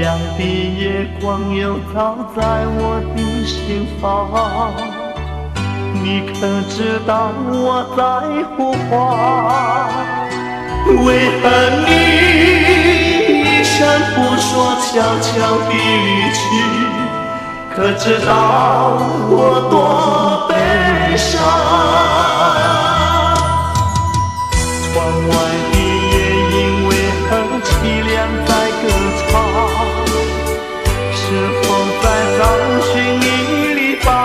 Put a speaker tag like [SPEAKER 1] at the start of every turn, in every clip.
[SPEAKER 1] 亮的夜光又照在我的心房，你可知道我在呼唤？为何你一声不说，悄悄地离去？可知道我多悲伤？窗外的夜莺为何凄凉在歌唱？是否在找寻你离邦？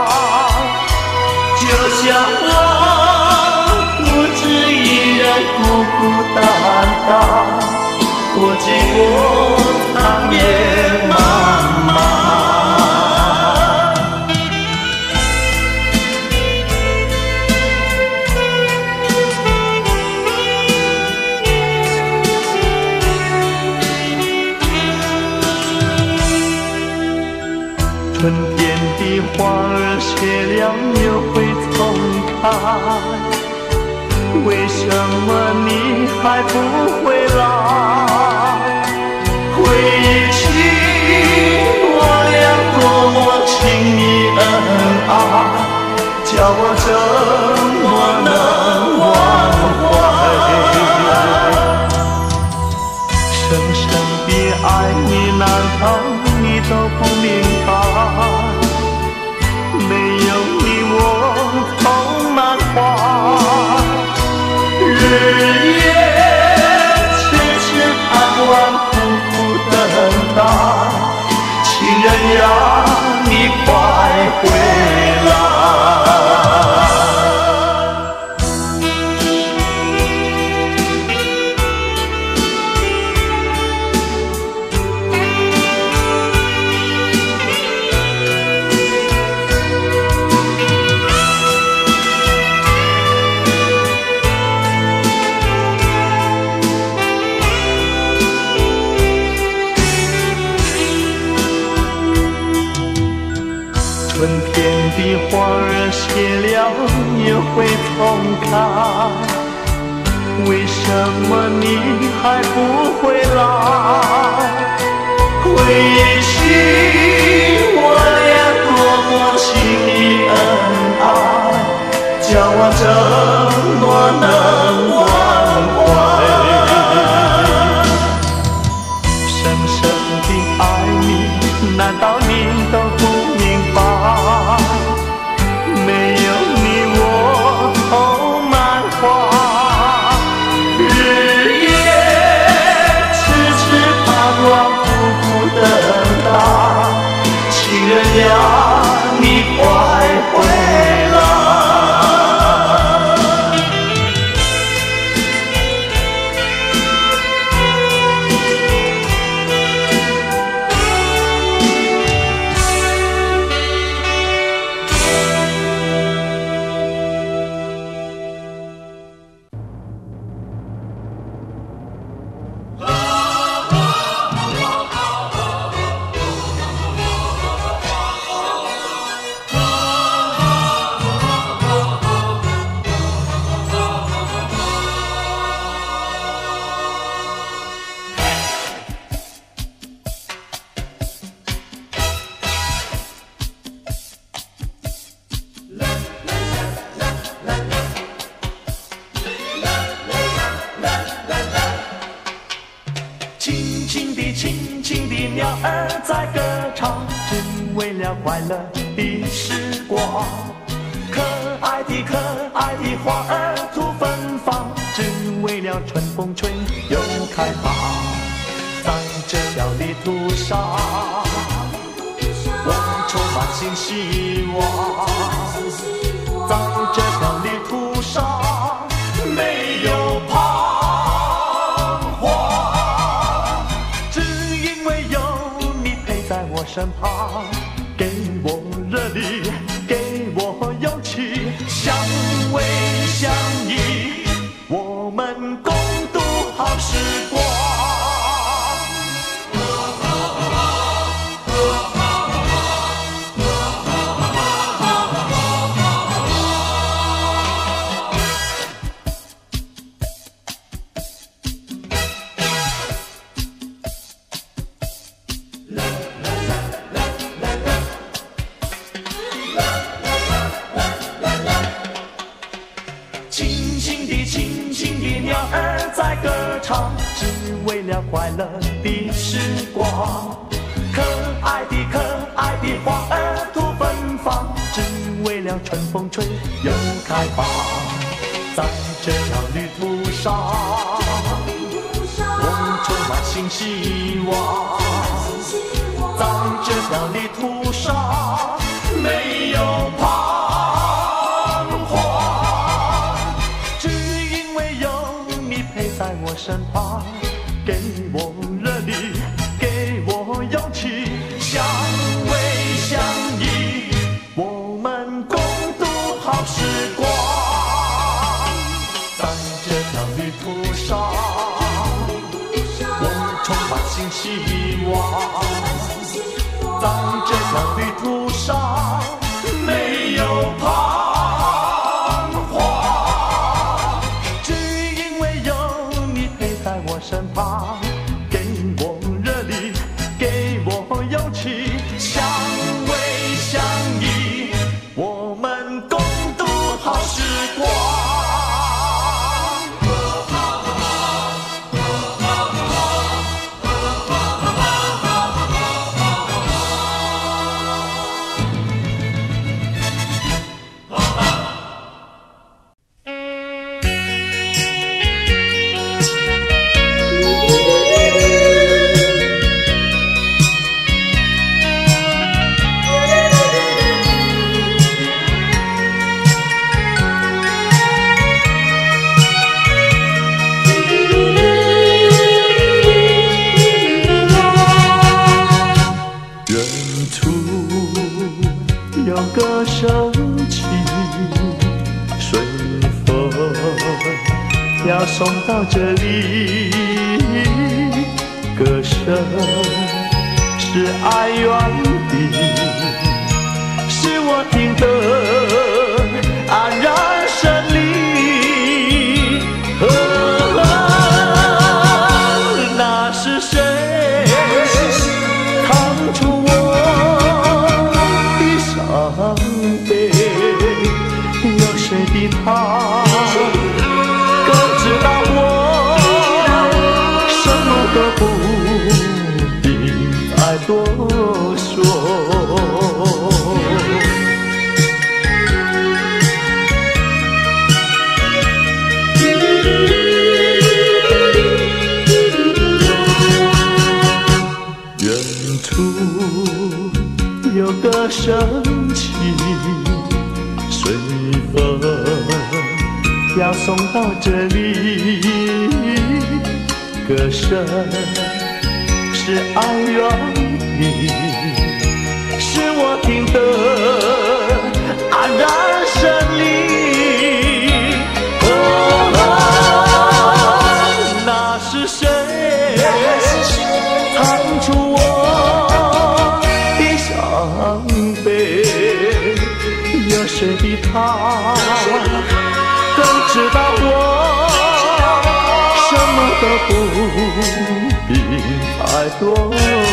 [SPEAKER 1] 就像我独自一人孤孤单单，多寂寞长夜漫漫。春天的花儿谢了又会重开，为什么你还不回来？回忆起我俩多么情谊恩爱，叫我怎么能忘怀？深深的爱你，难道你都不明白？没有你我充满花，日夜痴痴盼望，苦苦等待，情人呀，你快回来。春天的花儿谢了又会重开，为什么你还不回来？回忆起我俩多么情谊恩爱，叫我怎么能忘怀？深深的爱你，难道你都不明白？没有你我充满花，日夜痴痴盼望，苦苦等待，情人呀，你快回来。轻轻的鸟儿在歌唱，只为了快乐的时光。可爱的花儿吐芬芳，只为了春风吹又开放。在这条旅途上，我充满新希望。在这条旅途上，没有彷徨，只因为有你陪在我身旁，给我热力，给我勇气，相偎相依，我们共度好时光。 只为了快乐的时光。可爱的花儿吐芬芳，只为了春风吹又开放。在这条旅途上，我们充满新希望。在这条旅途上，没有彷徨，只因为有你陪在我身旁，给我热力，给我勇气，相偎相依，我们共度好时光。在这条旅途上，我们充满新希望。在这条旅途上，没有彷徨，只因为有你陪在我身旁，给我热力，给我勇气，相偎相依，我们共度好时光。要送到这里，歌声是哀怨的，是我听得安然胜利。那是谁扛出我的伤悲？有谁的他知道我什么都不必再多说。远处有个升起随风要送到这里，歌声是哀怨的，是我听得安然胜利。那是谁唱出我的伤悲？有谁的他更知道我什么都不必再多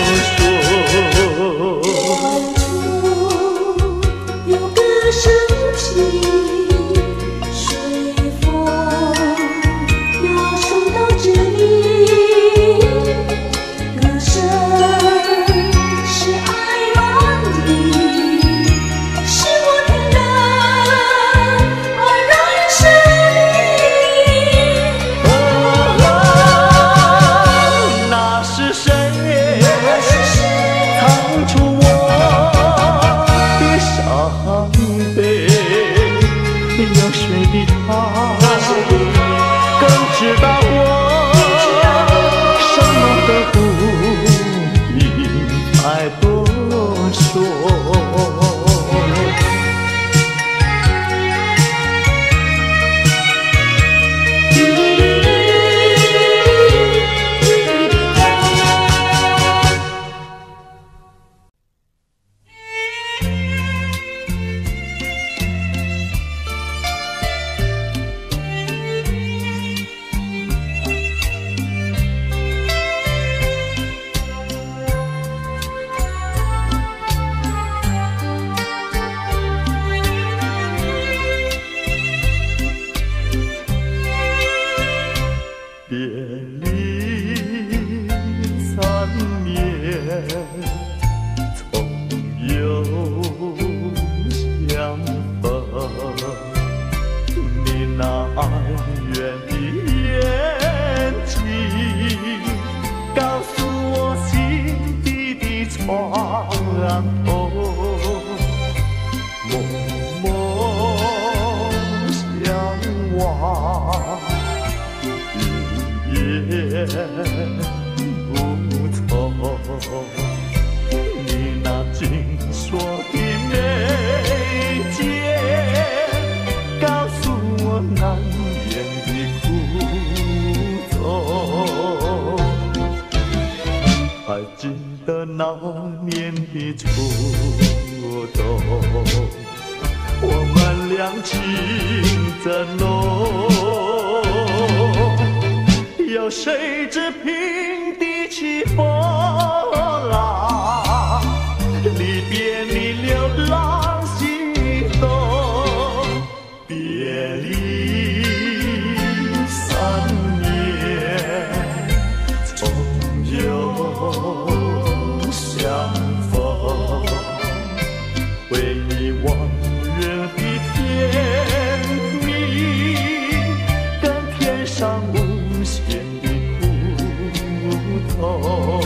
[SPEAKER 1] 说。
[SPEAKER 2] 有个升起随风要送到这里，歌声是哀怨的，是我听得安然胜利。
[SPEAKER 1] 那是谁唱出我的伤悲？ 无从。你那紧锁的眉间，告诉我难言的苦衷。还记得那年的初冬，我们俩情真浓，有谁知平地起风浪，离别你流浪心动，别离3年，终又相逢，回忆往日的甜蜜，跟天上无限的苦痛。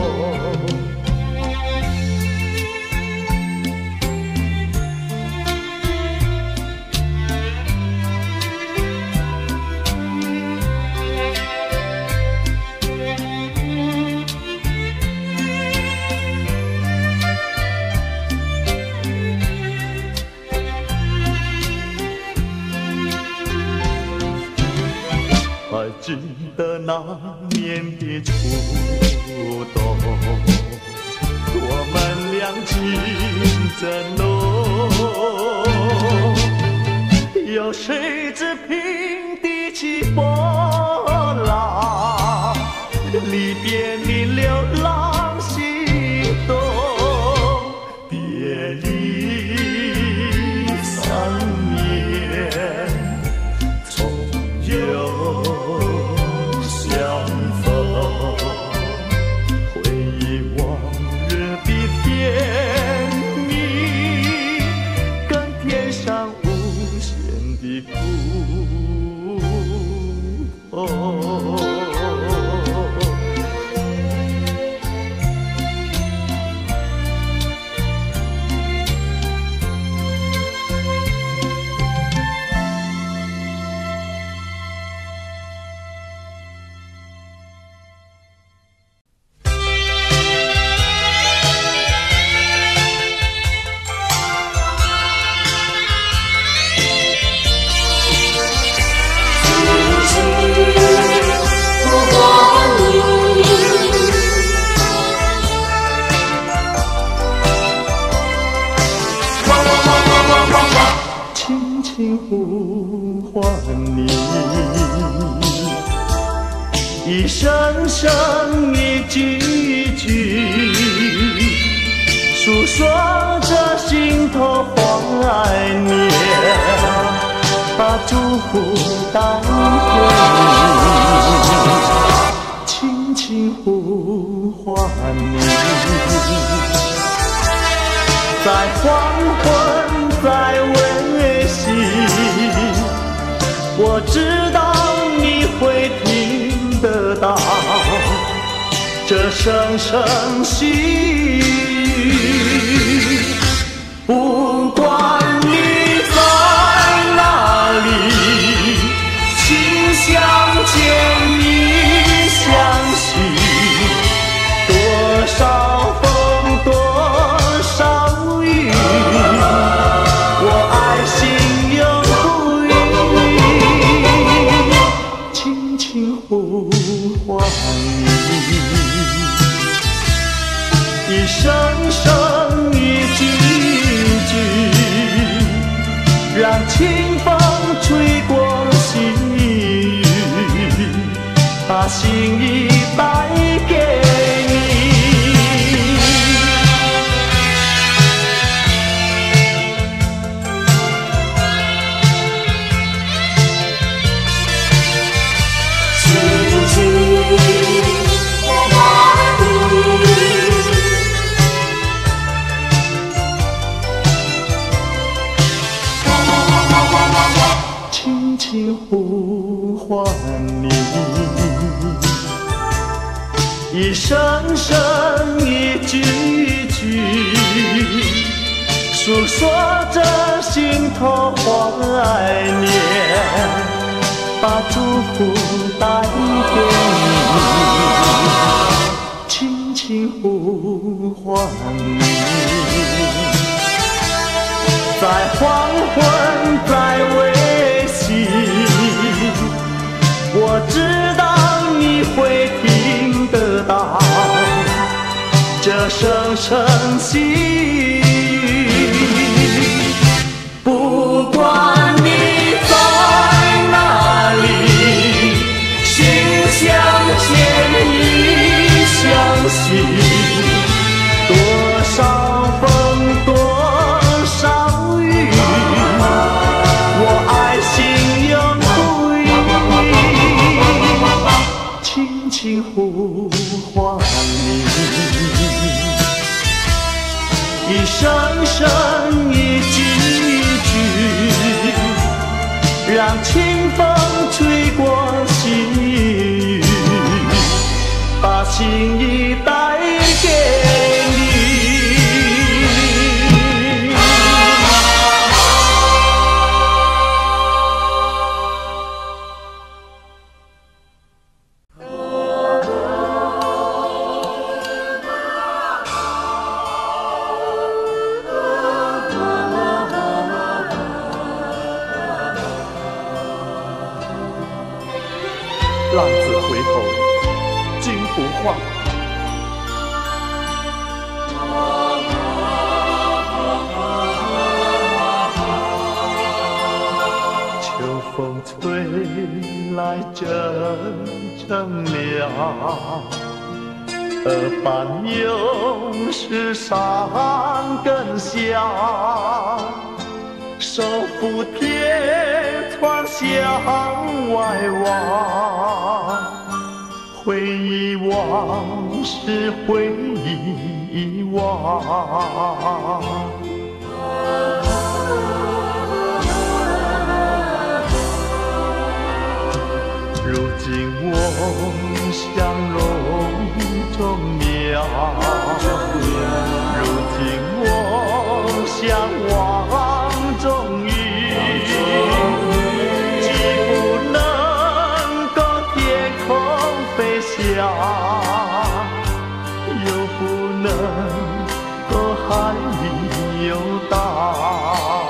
[SPEAKER 1] 还记得那年的初冬，我们俩情真浓，有谁知平地起风浪，离别你流浪心动，别离3年，终又相逢，回忆往日的甜蜜，跟天上无限的苦痛。轻轻呼唤你，一声声一句句，诉说着心头怀念，把祝福带给你。轻轻呼唤你，在黄昏，在微息，我知道你会听得到这声声细语。不管你在哪里，请相见亦相惜，多少风多少雨，我爱心永不渝，轻轻呼唤你，一声声一句句，让清风吹过细雨，把心意带给你。轻轻呼唤你，一声声一句句，诉说着心头怀念， 把祝福带给你，轻轻呼唤你，在黄昏，在微信，我知道你会听得到这声声细语，不管你在哪里，心相牵意相惜，多少风多少雨，我爱心永不移，轻轻呼唤你，一声声一句句，让清风吹过细雨，把心意带给你。浪子回头金不换，秋风吹来阵阵凉，耳畔又是山更响，手扶铁窗向外望，回忆往事回忆往，如今我相容中渺，如今我相望中雨，既不能够天空飞翔，又不能够海里游荡。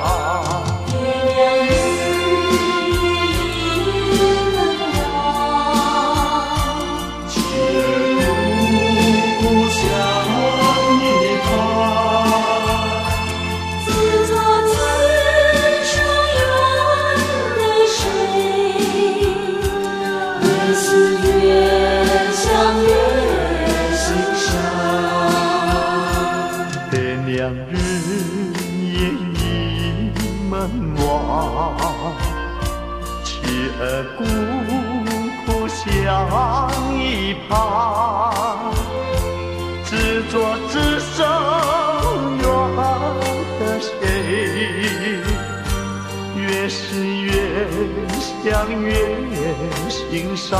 [SPEAKER 1] 妻儿孤苦相依旁，执着只剩远的谁，越是越想越心伤，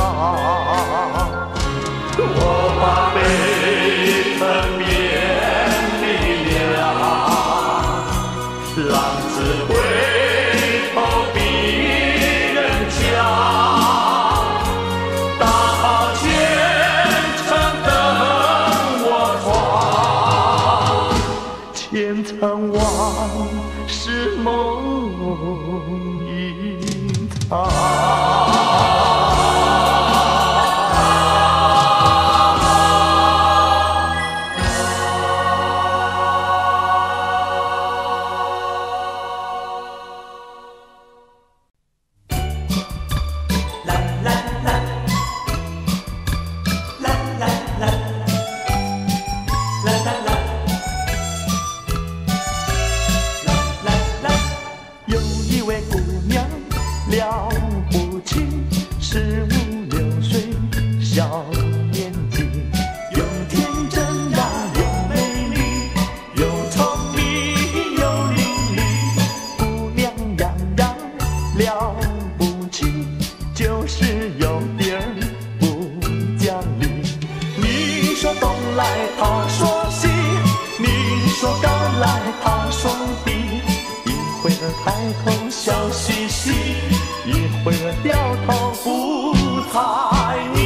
[SPEAKER 1] 我把悲痛变力量，浪子回千层往事梦一场。了不起，15、16岁小年纪，又天真呀，又美丽，又聪明，又伶俐，姑娘样样了不起，就是有点不讲理。你说东来他说西，你说高来他说低，一会儿抬头笑嘻嘻， 一会儿掉头不睬你。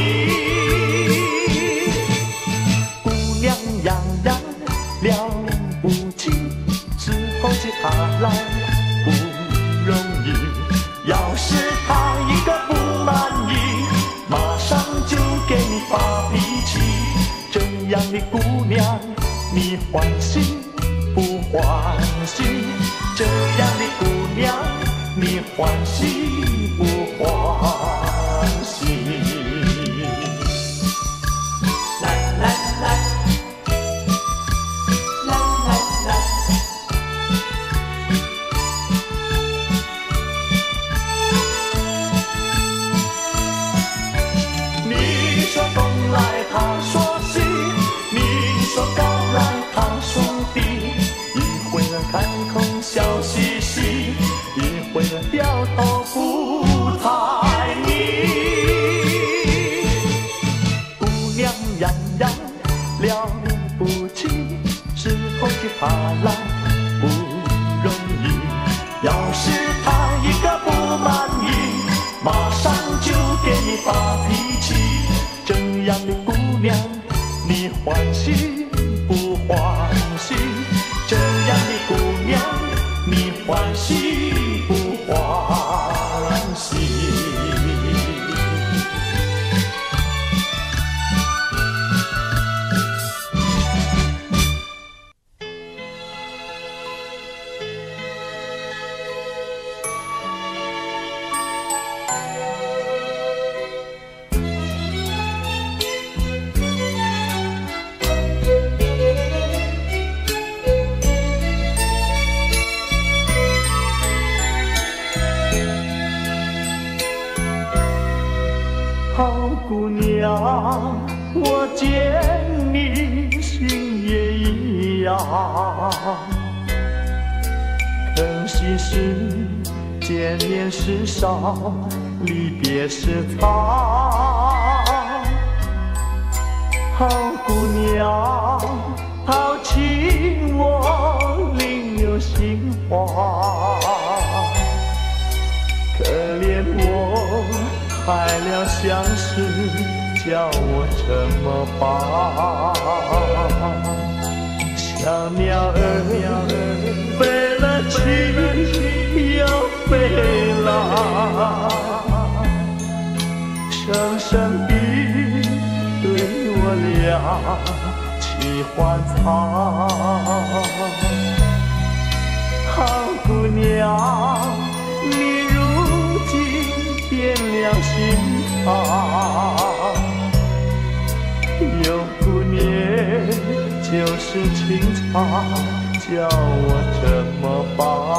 [SPEAKER 1] 姑娘洋洋了不起，伺候起她来不容易。要是她一个不满意，马上就给你发脾气。这样的姑娘你欢喜不欢喜？这样的姑娘你欢喜不欢喜？来来来，来来来，你说东来他说西，你说高来他说低，一会儿开口笑嘻嘻，一会儿掉头不睬你。姑娘洋洋了不起，伺候起她来不容易。要是她一个不满意，马上就给你发脾气。这样的姑娘你欢喜不欢喜？这样的姑娘你欢喜不欢喜？好姑娘，我见你心也一样，可惜是见面时少，离别时长。好姑娘，抛弃我另有新欢，可怜我害了相思，叫我怎么办？小鸟儿飞了去又飞来，声声地对我俩齐欢唱。好姑娘，你如今变了心肠，有顾念就是情长，叫我怎么办？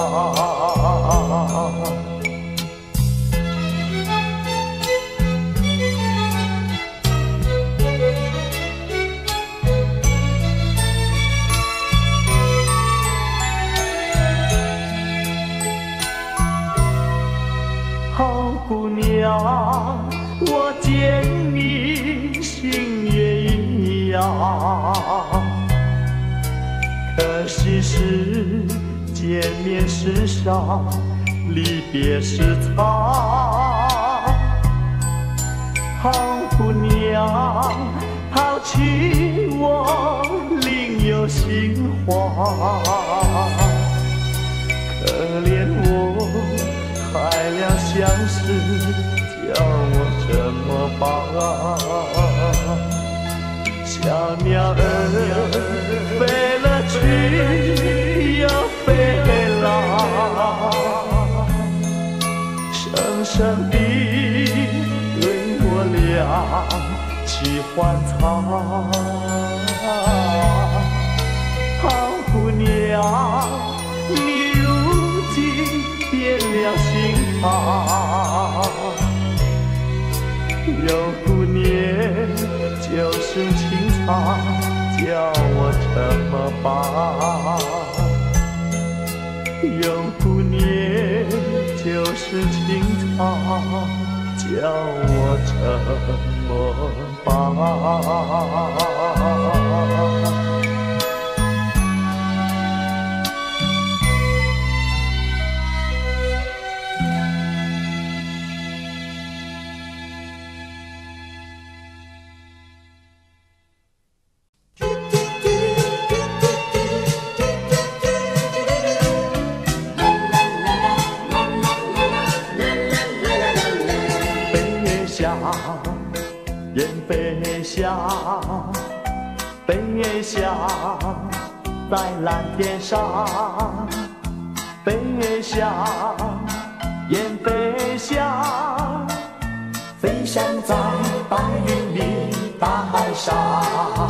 [SPEAKER 1] 好姑娘，我见你心也一样，可惜是见面时少，离别时长。好姑娘，抛弃我另有新欢，可怜我害了相思，叫我怎么办？小鸟儿飞了去又飞来，声声地对我俩齐欢唱。好姑娘，你如今变了心肠，有顾念就是情长，叫我怎么办？有顾念就是情长，叫我怎么办？ 翔，飞翔在蓝天上，飞翔，燕飞翔，飞翔在白云里大海上，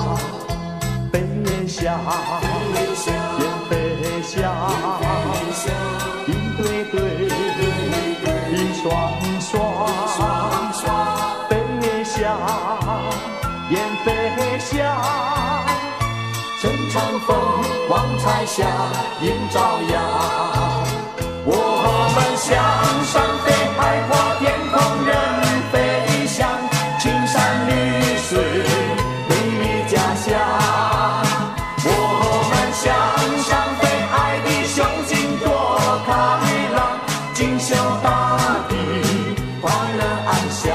[SPEAKER 1] 飞翔，燕飞翔，一对对，一双双，飞翔，燕飞翔，趁长风望彩霞，迎朝阳。我们向上飞，海阔天空任飞翔，青山绿水美丽家乡。我们向上飞，爱的胸襟多开朗，锦绣大地快乐安详。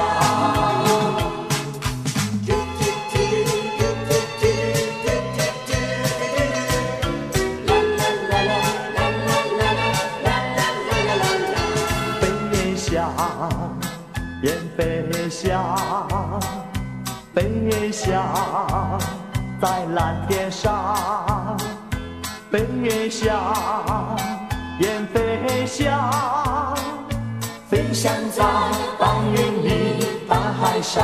[SPEAKER 1] 燕飞翔，飞翔在蓝天上，飞翔，燕飞翔，飞翔在白云里大海上，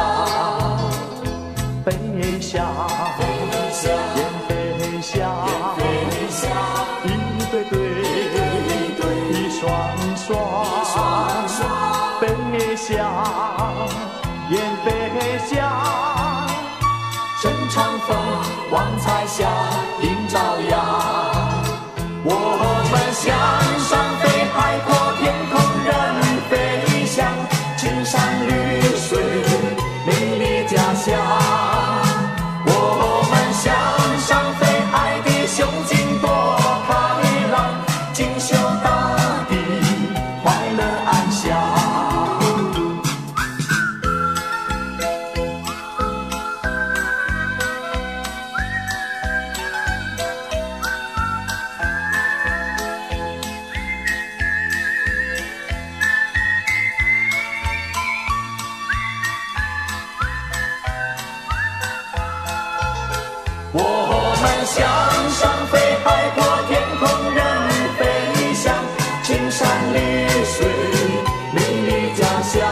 [SPEAKER 1] 飞翔，燕飞翔，一对对，一双双。飞翔，燕飞翔，趁长风望彩霞，迎朝阳。我们向上飞，海阔天空任飞翔，青山绿水美丽家乡。我们向上飞，爱的胸襟多开朗，锦绣大地快乐安详。我们向上飞，海阔天空任飞翔，青山绿水美丽家乡。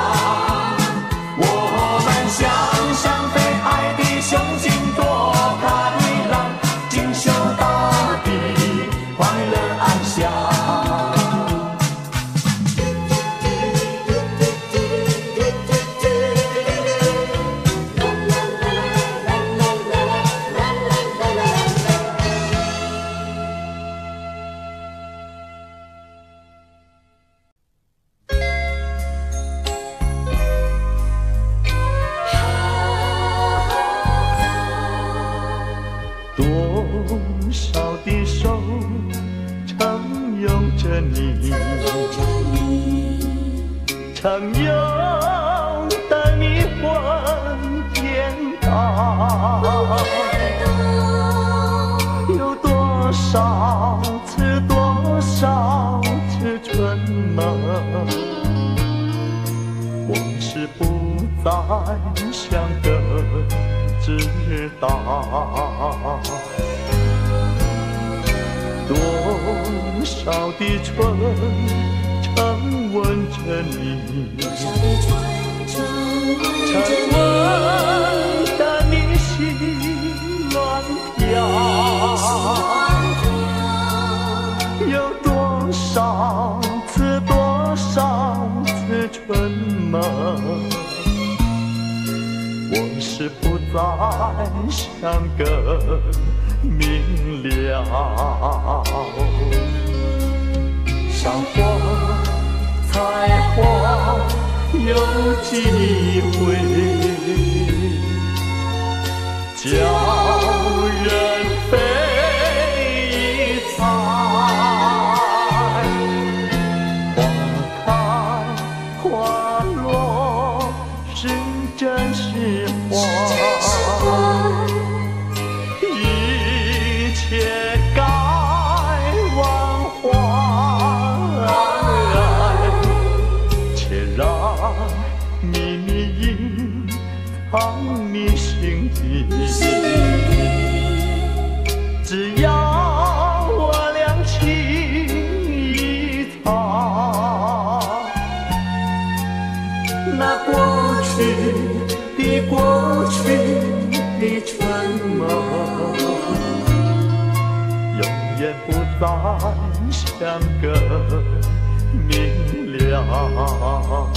[SPEAKER 1] 我们向上飞，爱的胸襟多开朗，锦绣大地快乐安详。多少的手承拥着你，承拥的你魂天堂。有多少次，多少次春梦，往事不再想得知道。多少的春曾吻着你，曾吻得你心乱跳。有多少次，多少次春梦，往事不再想个明了。赏花采花有几回，叫人悲惨。花开花落是真是花，一切该忘怀，且让秘密隐藏你心底。 只要我俩情一长，那过去的春梦，永远不再相隔明了。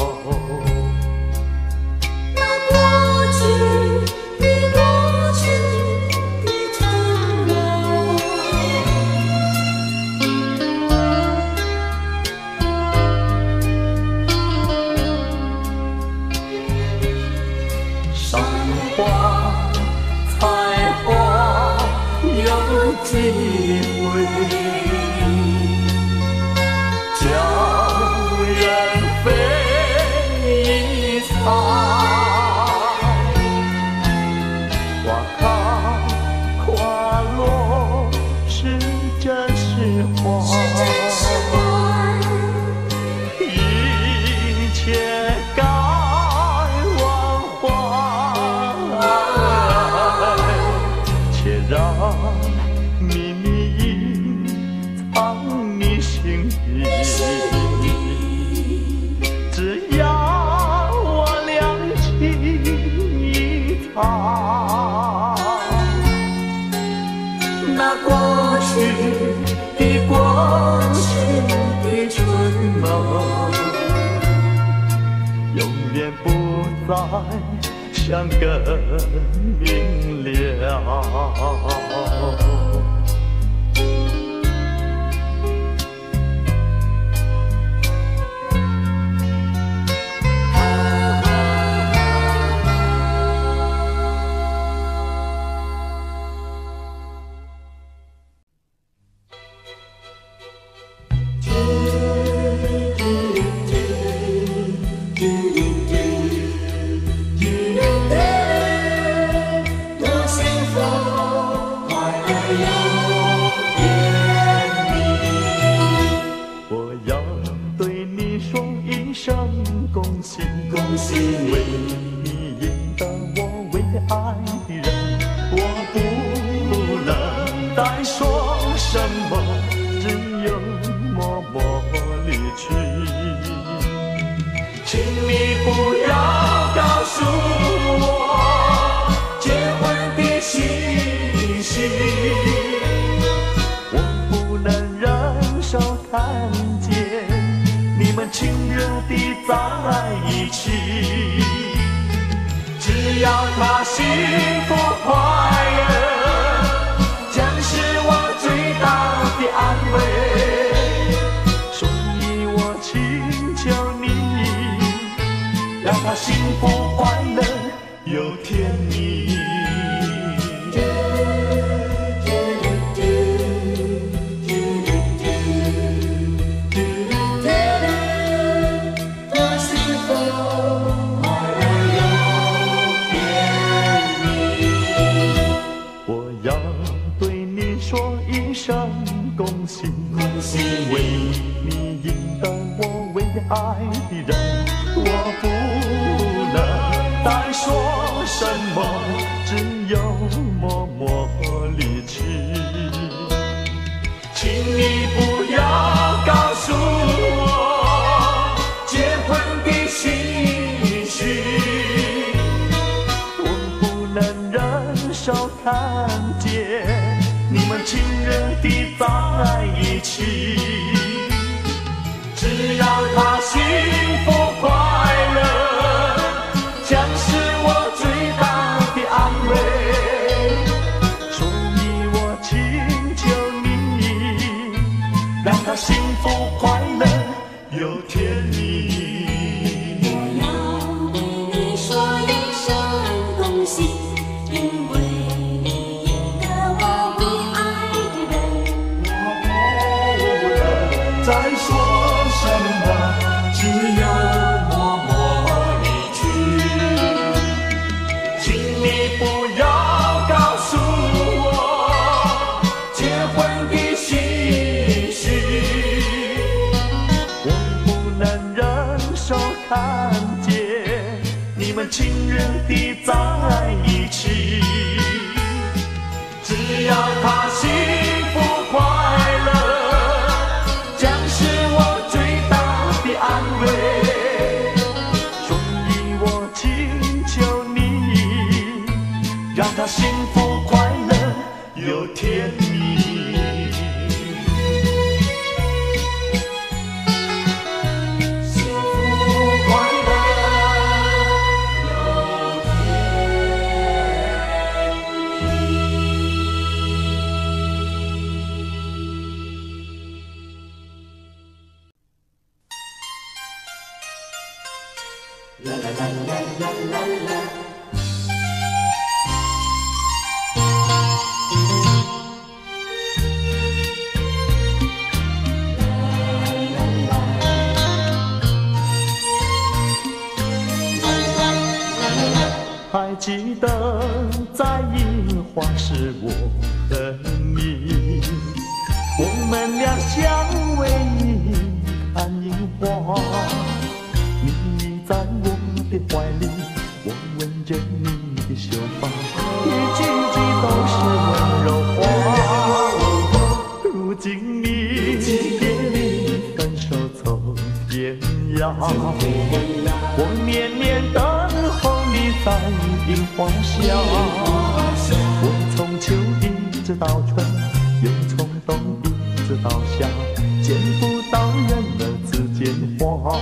[SPEAKER 1] 机会叫人飞翔，花开花落是真是幻，一切该忘怀，且让秘密隐藏你心底，只要我俩情一长，那过去的春梦，永远不再相隔明了。为你赢得我为爱的人，我不能再说什么，只有默默离去。请你不要告诉我结婚的信息，我不能忍受看见你们亲热地在一起，只要他幸福快乐，将是我最大的安慰。所以我请求你，让他幸福快乐又甜蜜。恭喜恭喜，为你赢得我为爱的人，我不能再说什么，只有默默离去。请你不要告诉我结婚的信息，我不能忍受看见你们亲热地在一起，只要他幸福快乐，将是我最大的安慰。所以我请求你，让他幸福快乐又甜蜜。
[SPEAKER 2] 我要对你说一声恭喜，因为
[SPEAKER 1] 再说什么，只有默默亲人的在一起。只要他幸福快乐，将是我最大的安慰。所以我请求你，让他幸福快乐有甜蜜。还记得在樱花时我和你，我们俩相偎依看樱花。你在我的怀里，我吻着你的秀发，一句句都是温柔话。如今你别离分手走天涯，我年年等候你在樱花下。我从秋一直到春，又从冬一直到夏，见不到人儿之间花。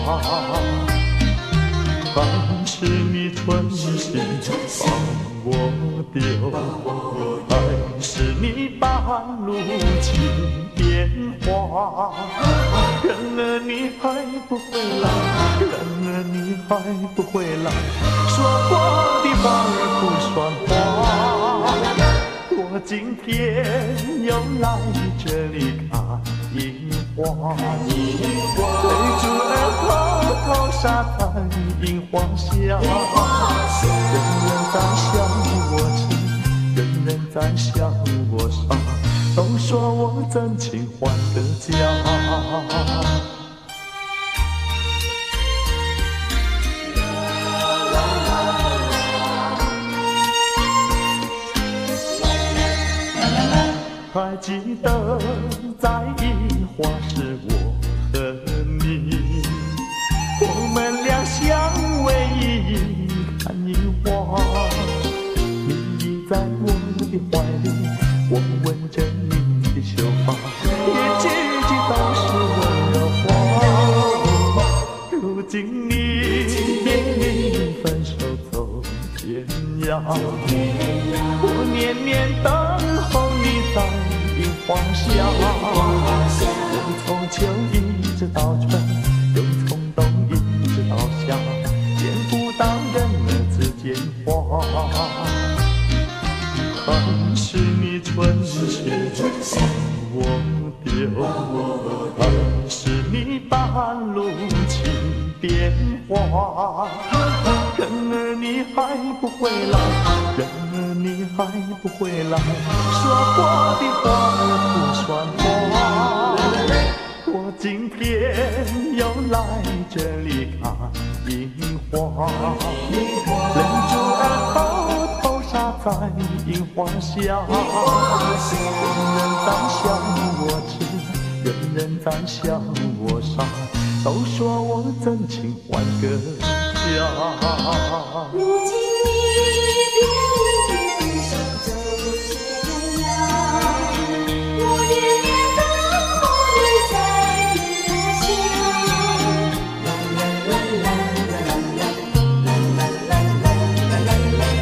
[SPEAKER 1] 还是你春心把我丢，还是你半路情变化。人儿你还不回来，人儿你还不回来，说过的话儿不算话。我今天又来这里看樱花，泪珠儿偷偷洒在樱花下。人人在笑我痴，人人在笑我傻，都说我真情换个假。还记得在樱花时我和你，我们俩相偎依看樱花。你倚在我的怀里，我吻着你的秀发，一句句都是温柔话。如今你别离分手走天涯，我年年等候你在樱花下。我从秋一直到春，又从冬一直到夏，见不到人儿之间花。还是你春心把我丢，还是你半路情变化。人儿你还不回来，人儿你还不回来，说过的话儿不算话。我今天又来这里看樱花，泪珠儿偷偷洒在樱花下。人人在笑我痴，人人在笑我傻，都说我真情换个假。
[SPEAKER 2] 如今你别离分手走天涯，我年年等候你在樱花下。啦啦啦啦啦啦啦啦啦啦啦啦。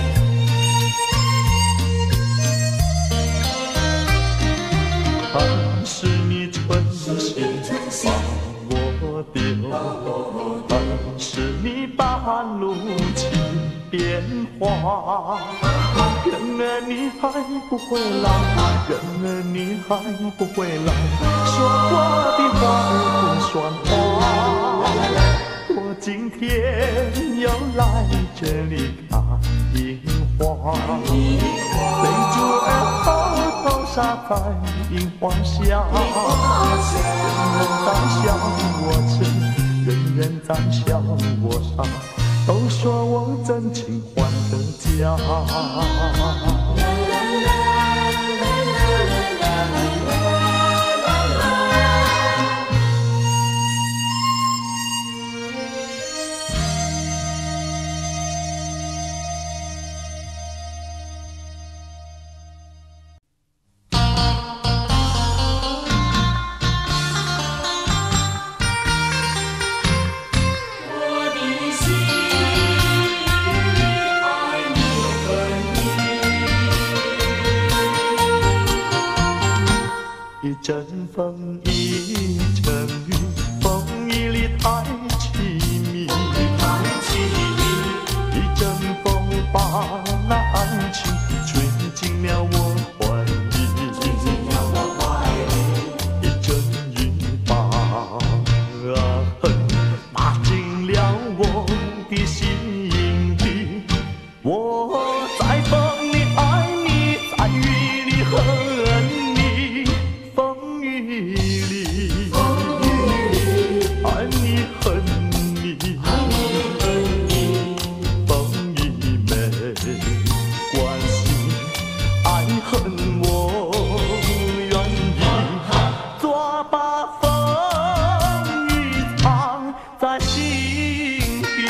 [SPEAKER 1] 还是你春心把我丢，还是你半路情变化。人儿你还不回来，人儿你还不回来，说过的话儿不算话。我今天又来这里看樱花，泪珠儿偷偷洒在樱花下。人人在笑我痴，人人在笑我傻， 都说我真情换得假。一阵风，一阵雨，风雨里太凄迷。一阵风把那爱情吹进了我怀里，一阵雨把恨打进了我的心里。我在风里爱你，在雨里恨你。风雨里，爱你恨你，风雨没关系，爱恨我愿意，抓把风雨藏在心底。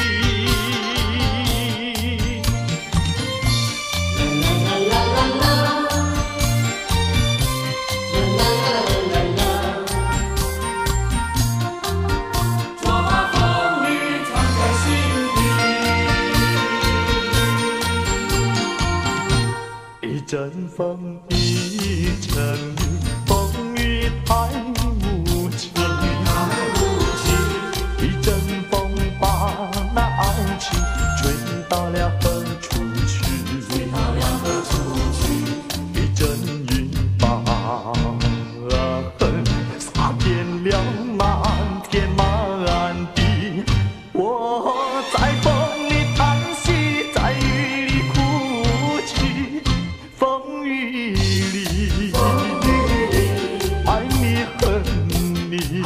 [SPEAKER 1] 一阵风，一阵雨，风雨太无情。一阵风把那爱情吹到了何处去？一阵雨把恨洒遍了满天满地。我在风里叹息，在雨里哭泣。风雨里，爱你恨你，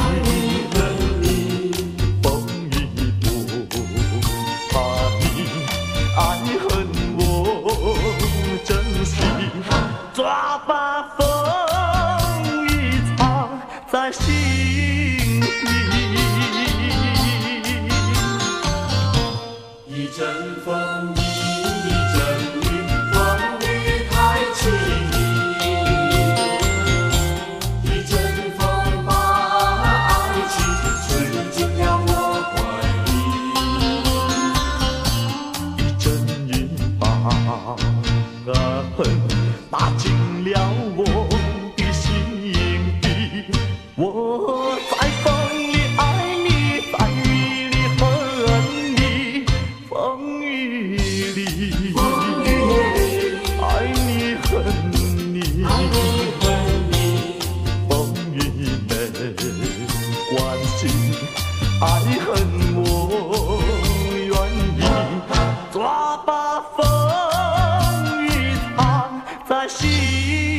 [SPEAKER 1] 风雨不怕你，爱恨我珍惜，抓把风雨藏在心里。一阵风，一阵雨，风雨太凄迷。一阵风把爱情吹进了我怀里，一阵雨把恨打进了我的心底。我在风里爱你，在雨里恨你，风雨里爱你恨你，风雨没关系，爱恨我愿意，抓把风雨藏在心